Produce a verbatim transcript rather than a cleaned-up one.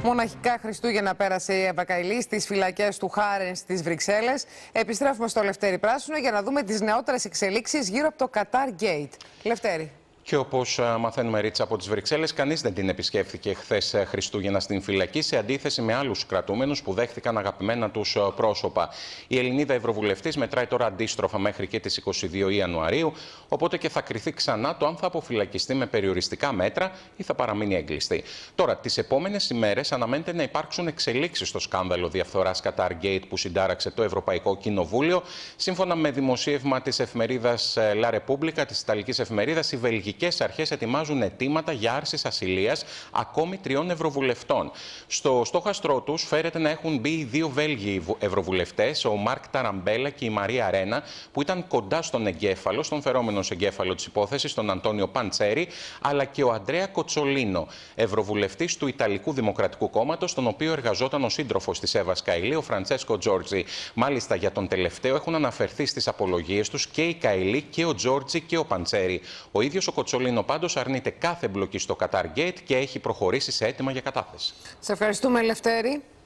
Μοναχικά Χριστούγεννα πέρασε η Εύα Καηλή στις φυλακές του Χάρεν στις Βρυξέλλες. Επιστρέφουμε στο Λευτέρη Πράσινο για να δούμε τις νεότερες εξελίξεις γύρω από το Qatar Gate. Λευτέρη. Και όπως μαθαίνουμε, Ρίτσα, από τις Βρυξέλλες, κανείς δεν την επισκέφθηκε χθες Χριστούγεννα στην φυλακή, σε αντίθεση με άλλους κρατούμενους που δέχτηκαν αγαπημένα τους πρόσωπα. Η Ελληνίδα Ευρωβουλευτής μετράει τώρα αντίστροφα μέχρι και τις είκοσι δύο Ιανουαρίου, οπότε και θα κριθεί ξανά το αν θα αποφυλακιστεί με περιοριστικά μέτρα ή θα παραμείνει έγκλειστη. Τώρα, τις επόμενες ημέρες αναμένεται να υπάρξουν εξελίξεις στο σκάνδαλο διαφθοράς Qatar Gate που συντάραξε το Ευρωπαϊκό Κοινοβούλιο. Σύμφωνα με δημοσίευμα της εφημερίδας La Repubblica, της Ιταλικής εφημερίδας, η Βελγική Οι αρχές ετοιμάζουν αιτήματα για άρση ασυλίας ακόμη τριών ευρωβουλευτών. Στο στόχαστρό τους φέρεται να έχουν μπει οι δύο Βέλγοι ευρωβουλευτές, ο Μάρκ Ταραμπέλα και η Μαρία Ρένα, που ήταν κοντά στον εγκέφαλο, στον φερόμενο εγκέφαλο της υπόθεσης, τον Αντώνιο Παντσέρη, αλλά και ο Αντρέα Κοτσολίνο, ευρωβουλευτής του Ιταλικού Δημοκρατικού Κόμματος, τον οποίο εργαζόταν ο σύντροφος της Εύας Καηλή, ο Φραντσέσκο Τζόρτζι. Μάλιστα, για τον τελευταίο έχουν αναφερθεί στις απολογίες τους και η Καηλή και ο Τζόρτζι και ο Παντσέρη. Ο ίδιος ο Κοτσολίνο πάντως αρνείται κάθε εμπλοκή στο Qatar Gate και έχει προχωρήσει σε αίτημα για κατάθεση. Σε ευχαριστούμε, Λευτέρη.